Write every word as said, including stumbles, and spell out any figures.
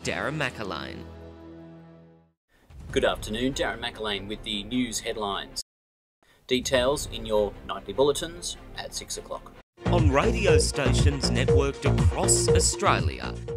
Darren McErlain. Good afternoon, Darren McErlain with the news headlines. Details in your nightly bulletins at six o'clock. On radio stations networked across Australia,